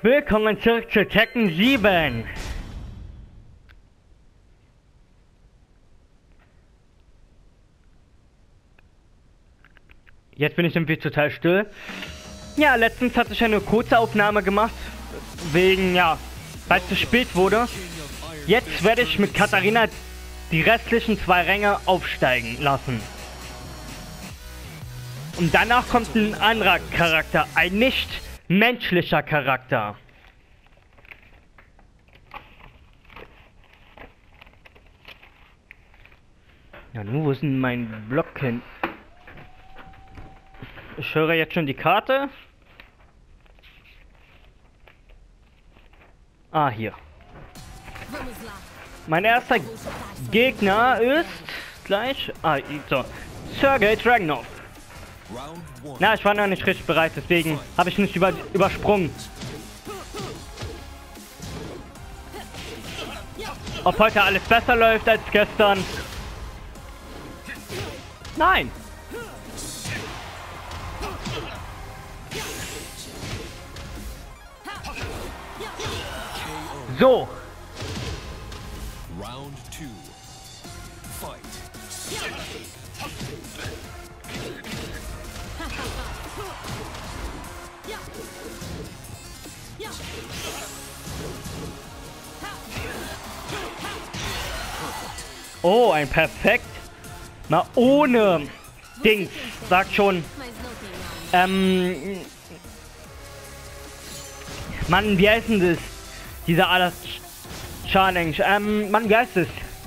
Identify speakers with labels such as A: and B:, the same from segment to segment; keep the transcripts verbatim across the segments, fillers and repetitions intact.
A: Willkommen zurück zu Tekken sieben. Jetzt bin ich irgendwie total still. Ja, letztens hatte ich eine kurze Aufnahme gemacht, wegen, ja, weil es zu spät wurde. Jetzt werde ich mit Katharina die restlichen zwei Ränge aufsteigen lassen. Und danach kommt ein anderer Charakter, ein nicht menschlicher Charakter. Ja, nun, wo ist denn mein Block hin? Ich höre jetzt schon die Karte. Ah, hier. Mein erster Gegner ist gleich... Ah, so. Sergei Dragunov. Na, ich war noch nicht richtig bereit, deswegen habe ich nicht über, übersprungen. Ob heute alles besser läuft als gestern? Nein! So!
B: Round two. Fight.
A: Oh, ein Perfekt. Mal ohne Dings. Sagt schon. Ähm. Mann, wie heißt denn das? Dieser alles Challenge. Ähm, Mann, wie heißt es?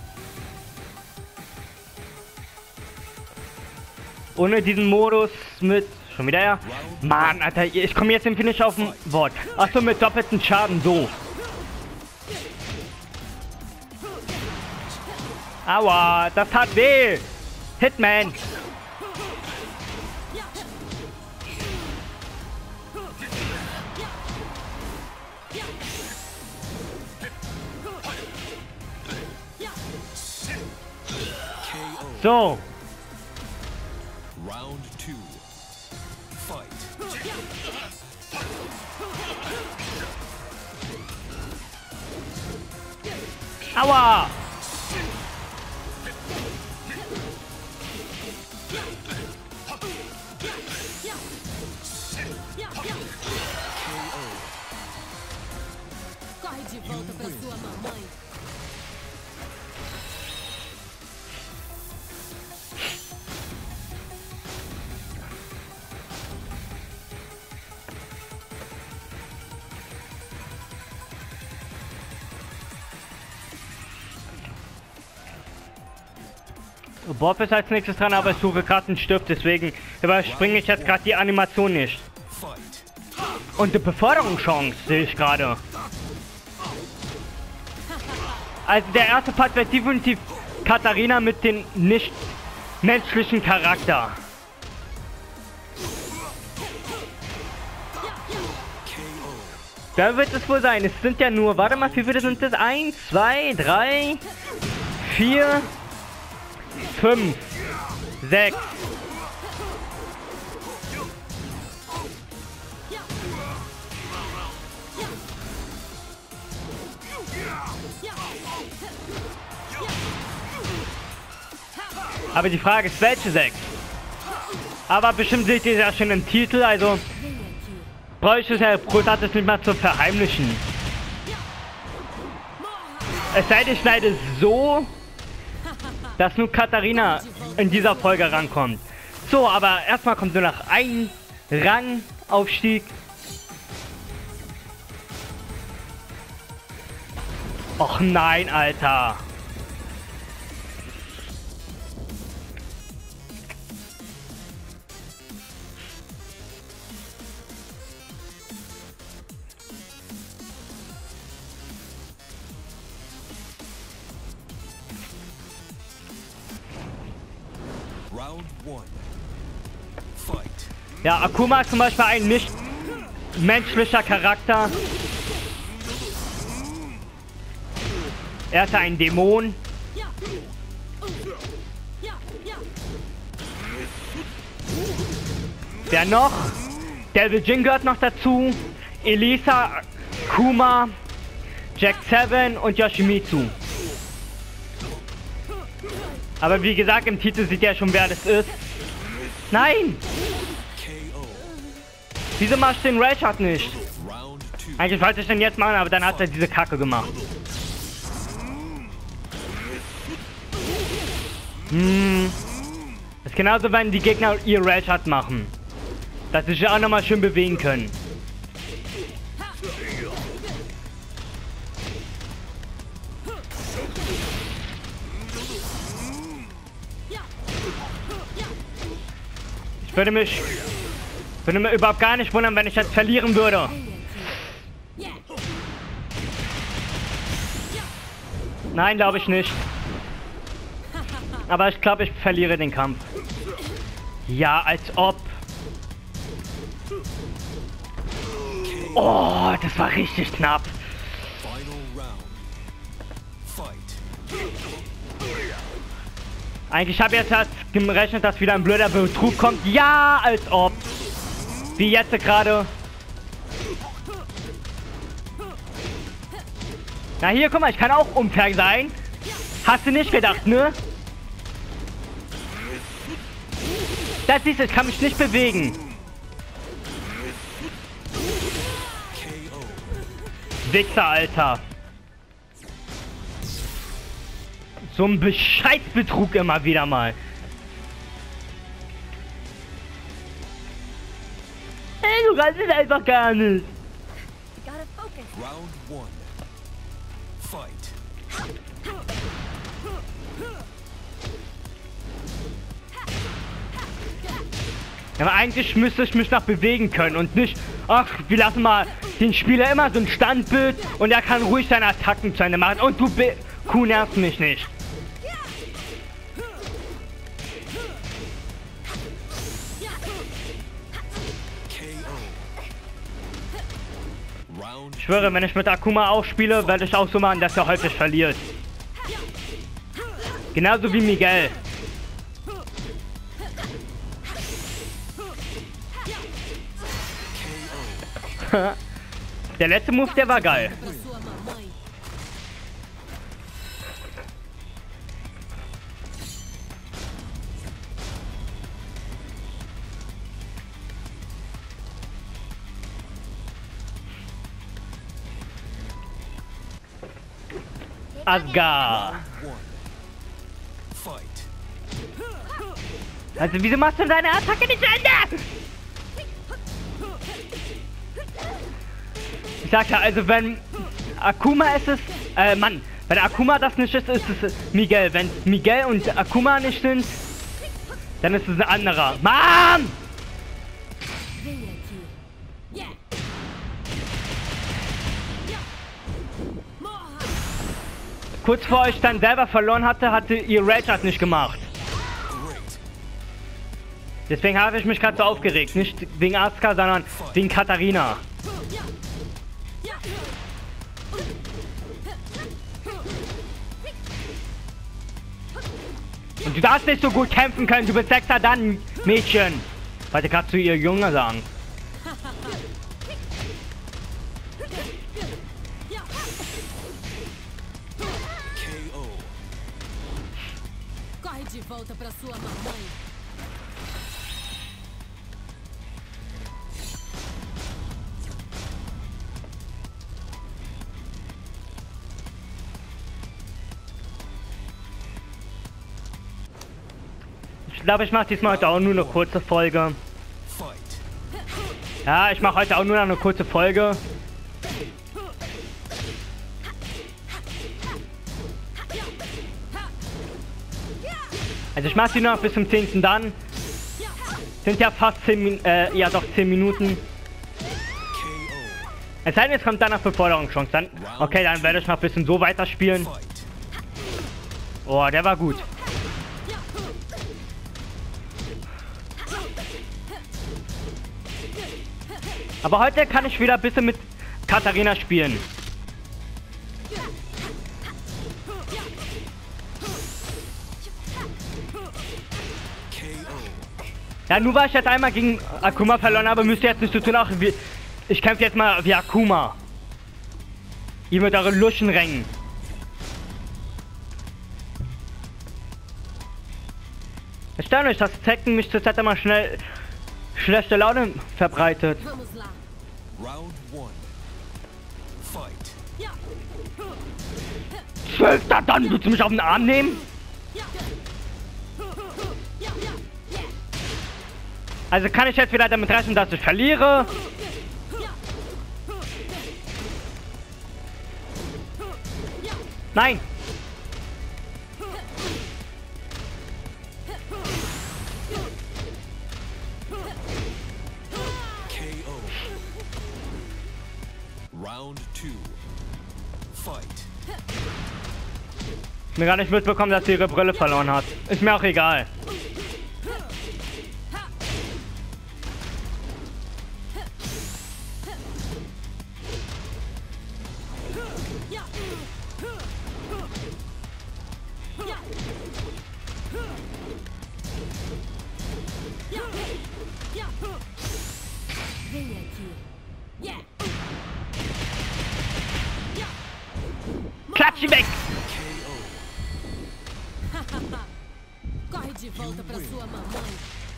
A: Ohne diesen Modus mit. Schon wieder ja? Mann, Alter, ich komme jetzt im Finish auf ein Wort. Achso, mit doppelten Schaden, so. Aua, das hat weh. Hitman. So.
B: Round two. Fight.
A: Aua.
C: Corre de volta pra sua mamãe.
A: Bob ist als nächstes dran, aber ich suche gerade einen Stift, deswegen überspringe ich jetzt gerade die Animation nicht. Und die Beförderungschance sehe ich gerade. Also der erste Part wird definitiv Katharina mit dem nicht menschlichen Charakter. Da wird es wohl sein. Es sind ja nur, warte mal, wie viele sind das? Eins, zwei, drei, vier, fünf, sechs. Aber die Frage ist, welche sechs? Aber bestimmt seht ihr ja schon im Titel, also brauche ich es ja großartig nicht mal zu verheimlichen. Es sei denn, ich schneide es so, dass nur Katharina in dieser Folge rankommt. So, aber erstmal kommt nur noch ein Rangaufstieg. Och nein, Alter.
B: Round one. Fight.
A: Ja, Akuma ist zum Beispiel ein nicht menschlicher Charakter. Er ist ein Dämon. Wer noch? Devil Jin gehört noch dazu. Elisa Akuma, Jack seven und Yoshimitsu. Aber wie gesagt, im Titel sieht ja schon, wer das ist. Nein!
B: K O.
A: Wieso machst du den Rage-Shot nicht?
B: Round two.
A: Eigentlich wollte ich den jetzt machen, aber dann hat er diese Kacke gemacht. Hm. Das ist genauso, wenn die Gegner ihr Rage-Shot machen. Dass sie sich auch nochmal schön bewegen können. Ich würde mich, würde mich überhaupt gar nicht wundern, wenn ich jetzt verlieren würde. Nein, glaube ich nicht. Aber ich glaube, ich verliere den Kampf. Ja, als ob. Oh, das war richtig knapp.
B: Final round. Fight.
A: Eigentlich habe ich jetzt halt gerechnet, dass wieder ein blöder Betrug kommt. Ja, als ob. Wie jetzt gerade. Na hier, guck mal, ich kann auch unfair sein. Hast du nicht gedacht, ne? Das siehst du, ich kann mich nicht bewegen.
B: K O.
A: Wichser, Alter. So ein Bescheidbetrug immer wieder mal. Ey, du kannst es einfach gar nicht.
C: Gotta focus.
B: Round one. Fight.
A: Ja, aber eigentlich müsste ich mich noch bewegen können und nicht, ach, wir lassen mal den Spieler immer so ein Standbild und er kann ruhig seine Attacken zu Ende machen und du Kuh nervst mich nicht.
B: K O. Round
A: Ich schwöre, wenn ich mit Akuma auch spiele, werde ich auch so machen, dass er häufig verliert. Genauso wie Miguel. Der letzte Move, der war geil.
C: Pra sua mamãe.
A: Asgard.
B: one. Fight.
A: Also wieso machst du deine Attacke nicht zu Ende? Ich sag ja, also wenn Akuma ist es, äh, Mann, wenn Akuma das nicht ist, ist es Miguel. Wenn Miguel und Akuma nicht sind, dann ist es ein anderer. Mann!
C: Vem aqui. Yeah. Morra.
A: Kurz vor ich dann selber verloren hatte, hatte ihr Rage nicht gemacht.
B: Great.
A: Deswegen habe ich mich gerade so aufgeregt. Nicht wegen Asuka, sondern wegen Katharina. Und du darfst nicht so gut kämpfen können, du bist Sechser dann, Mädchen. Wollte gerade zu ihr Junge sagen.
B: K O.
C: Corre de volta pra sua mamãe.
A: Ich glaube, ich mache diesmal heute auch nur eine kurze Folge.
B: Fight.
A: Ja, ich mache heute auch nur noch eine kurze Folge. Also ich mache sie nur noch bis zum zehnten dann. Sind ja fast zehn Minuten, äh, ja doch zehn Minuten.
B: K O.
A: Es sei denn, es kommt dann noch Beförderungschance. Dann, okay, dann werde ich noch ein bisschen so weiterspielen.
B: Fight.
A: Oh, der war gut. Aber heute kann ich wieder ein bisschen mit Katharina spielen.
B: K O.
A: Ja, nur weil ich jetzt einmal gegen Akuma verloren habe, müsst ihr jetzt nicht so tun, auch wie, ich kämpfe jetzt mal wie Akuma. Ihr mit euren Luschenrängen. Erstaunlich, dass Tekken mich zurzeit immer schnell schlechte Laune verbreitet.
C: Vamos lá.
B: Round one. Fight.
C: Ja.
A: Zwölfter, dann willst du mich auf den Arm nehmen?
C: Ja. Ja, ja. Yeah.
A: Also kann ich jetzt wieder damit rechnen, dass ich verliere?
C: Ja. Ja.
A: Nein.
B: K O. Round two. Fight.
A: Mir gar nicht mitbekommen, dass sie ihre Brille verloren hat. Ist mir auch egal.
C: Ja. Ja. Ja. Ja. Vem aqui. Yeah. Ja.
A: Klatsch ihn weg!
C: Corre de volta pra sua mamãe.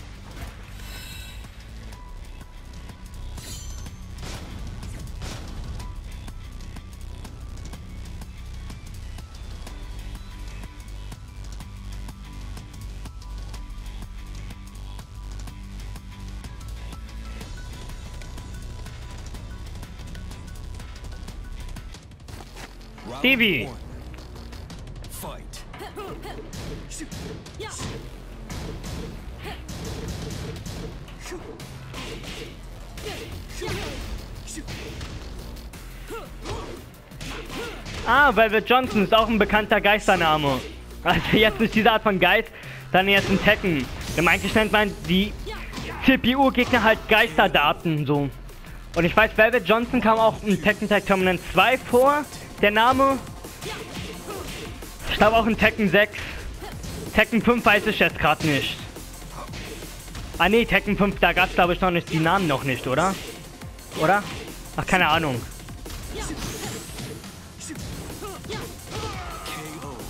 B: Round
A: Stevie.
B: one. Fight.
C: Ja.
A: Ah, Velvet Johnson ist auch ein bekannter Geistername. Also jetzt nicht diese Art von Geist, dann jetzt ein Tekken. Denn eigentlich nennt man die C P U-Gegner halt Geisterdaten so. Und ich weiß, Velvet Johnson kam auch in Tekken Tag Tournament zwei vor, der Name. Ich glaube auch in Tekken sechs. Tekken fünf weiß ich jetzt gerade nicht. Ah ne, Tekken fünf, da gab es glaube ich noch nicht, die Namen noch nicht, oder? Oder? Ach, keine Ahnung.
B: K O.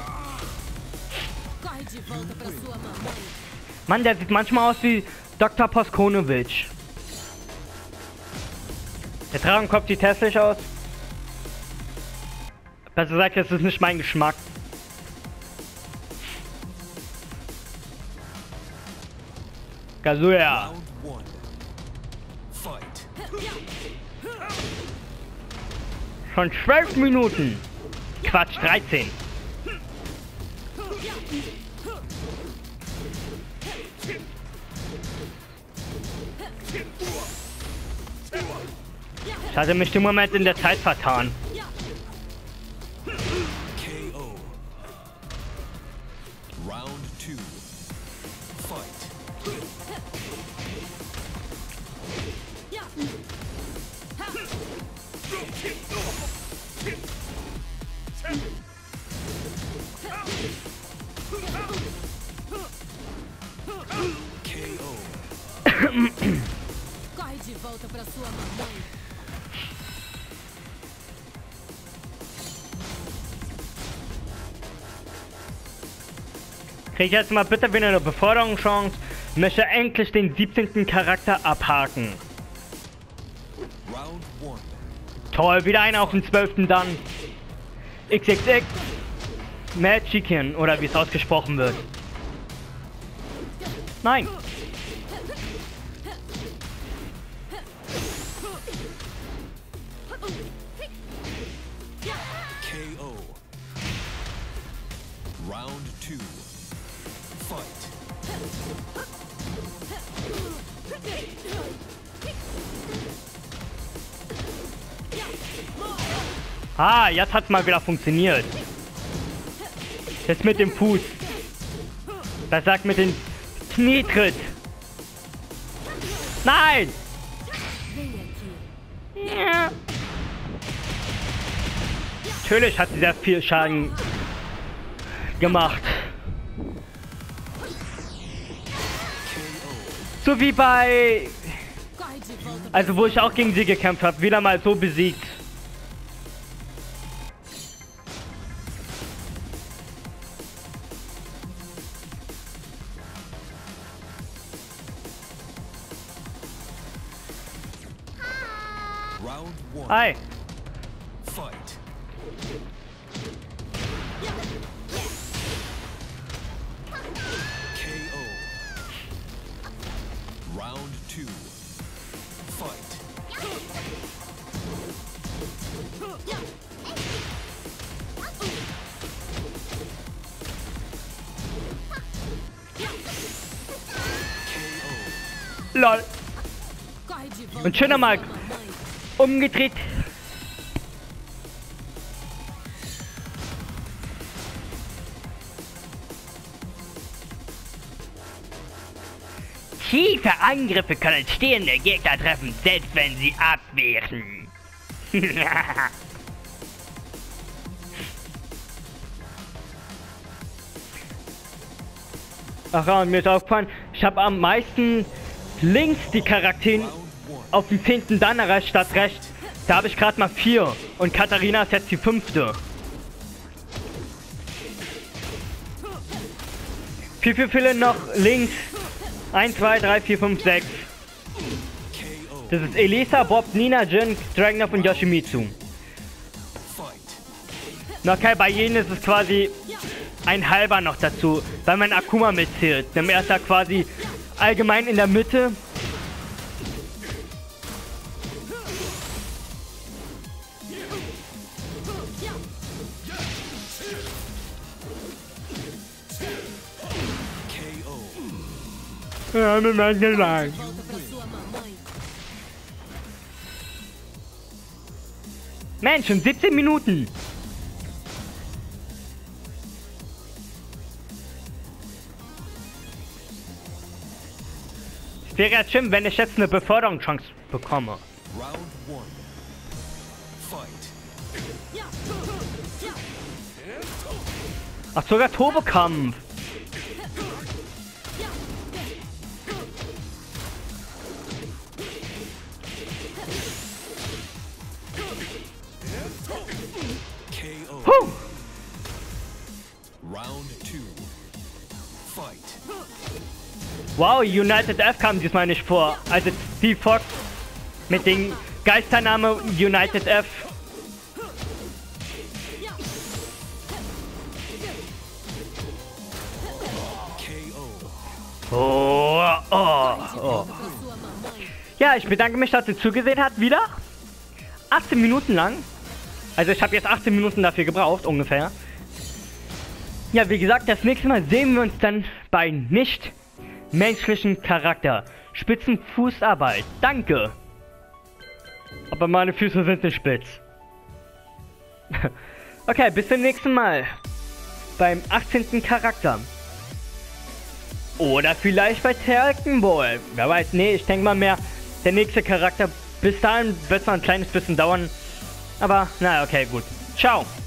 C: Corre de volta pra sua mamãe.
A: Mann, der sieht manchmal aus wie Doktor Poskonowitsch. Der Tragenkopf sieht hässlich aus. Besser gesagt, das ist nicht mein Geschmack. Kazuya.
B: Round one. Fight.
A: Schon zwölf Minuten. Quatsch, dreizehn. Ich hatte mich im Moment in der Zeit vertan.
B: K O. Round two. Fight.
C: Ja.
B: K O.
C: Corre de volta pra sua mamãe.
A: Krieg ich jetzt mal bitte wieder eine Beförderungschance. Möchte endlich den siebzehnten Charakter abhaken.
B: Round one.
A: Toll, wieder einer auf den zwölften dann. X X X. Mad Chicken, oder wie es ausgesprochen wird. Nein.
B: K O. Round two. Fight.
A: Ah, jetzt hat's mal wieder funktioniert. Jetzt mit dem Fuß. Das sagt mit dem Knietritt. Nein!
C: Vem aqui.
A: Ja. Natürlich hat sie sehr viel Schaden gemacht. So wie bei...
C: Corre de volta pra
A: Also wo ich auch gegen sie gekämpft habe. Wieder mal so besiegt.
B: Round one.
A: Hi.
B: Fight. K O. Round two. Fight. K O.
A: Lol.
C: Corre de volta
A: Und schöner
C: pra
A: mal
C: sua mamãe.
A: umgedreht. Tiefe Angriffe können stehende Gegner treffen, selbst wenn sie abwehren. Ach ja, und mir ist aufgefallen, ich habe am meisten links die Charaktere
B: Round one.
A: auf dem zehnten dann erreicht statt rechts. Da habe ich gerade mal vier und Katharina ist jetzt die fünfte. Wie viel fehlen noch links? eins, zwei, drei, vier, fünf, sechs.
B: K O.
A: Das ist Elisa, Bob, Nina, Jin, Dragunov und Yoshimitsu.
B: Fight.
A: Na okay, bei jenen ist es quasi ein halber noch dazu, weil man Akuma mitzählt. Dann ist er quasi allgemein in der Mitte.
B: K O.
A: Ja, mit meinem Gelang.
C: Volta pra sua mamãe.
A: Mensch, schon siebzehn Minuten. Es wäre ja schlimm, wenn ich jetzt eine Beförderungschance bekomme.
B: Round one. Fight.
A: Ach, sogar Turbokampf.
B: K O.
A: Huh.
B: Round two. Fight.
A: Wow, United F kam diesmal nicht vor. Also Steve Fox mit dem Geistername United F.
B: K O.
A: Oh, oh, oh.
C: Volta pra sua mamãe.
A: Ja, ich bedanke mich, dass ihr zugesehen habt. Wieder achtzehn Minuten lang. Also ich habe jetzt achtzehn Minuten dafür gebraucht, ungefähr. Ja, wie gesagt, das nächste Mal sehen wir uns dann bei nicht menschlichen Charakter. Spitzenfußarbeit. Danke. Aber meine Füße sind nicht spitz. Okay, bis zum nächsten Mal. Beim achtzehnten Charakter. Oder vielleicht bei Dragon Ball. Wer weiß, nee, ich denke mal mehr der nächste Charakter. Bis dahin wird es noch ein kleines bisschen dauern. Aber, naja, okay, gut. Ciao.